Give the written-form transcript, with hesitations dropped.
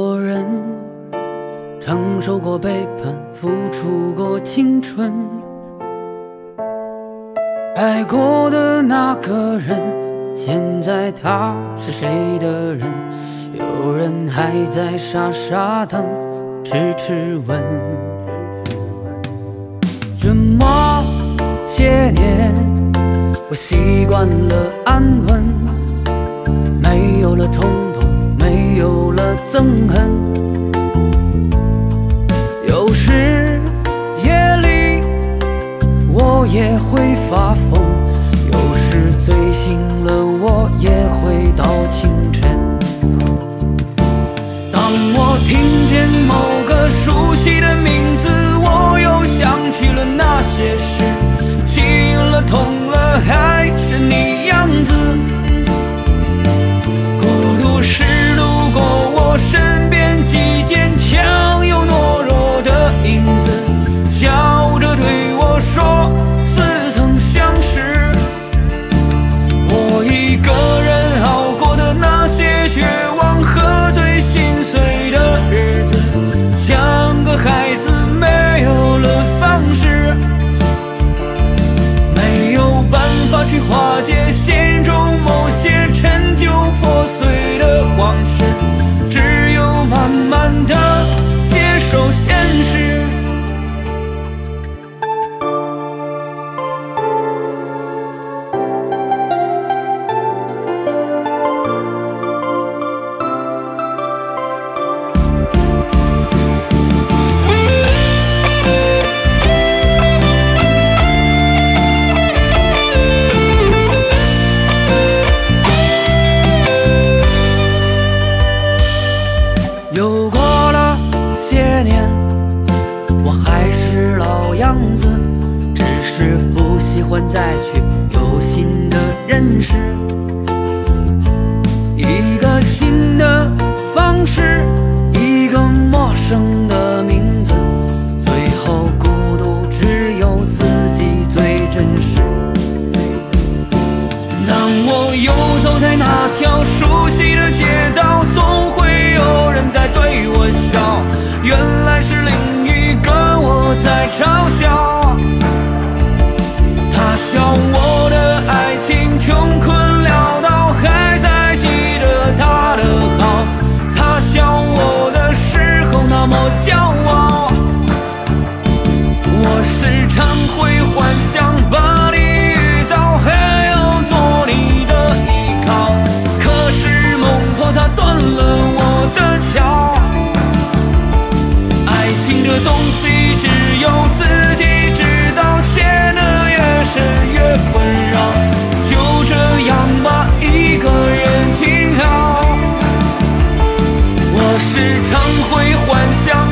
多人承受过背叛，付出过青春，爱过的那个人，现在他是谁的人？有人还在傻傻等，痴痴问。这么些年，我习惯了安稳，没有了冲动，没有了憎恨。有时夜里我也会发疯，有时醉醒了我也会到清晨。当我听见某个熟悉的名字，我又想起了那些事，心了痛了还是你样子。孤独是路过我身边既坚强又懦弱的影子，笑着对我说似曾相识。我一个人熬过的那些绝望和最心碎的日子，像个孩子没有了方式，没有办法去化解心中某些陈旧破碎的往事，只有慢慢的接受现实。又过了些年，我还是老样子，只是不喜欢再去有新的认识，一个新的方式，一个陌生的名字，最后孤独只有自己最真实。当我游走在那条熟悉的街道，总会有人在对我笑，原来是另一个我在嘲笑。他笑我的爱情穷困潦倒，还在记得他的好，他笑我的时候那么骄傲。我时常会幻想把你遇到，还要做你的依靠，可是梦破它断了我的桥。爱情这东西只有自己知道，陷得越深越困扰，就这样吧，一个人挺好。我时常会幻想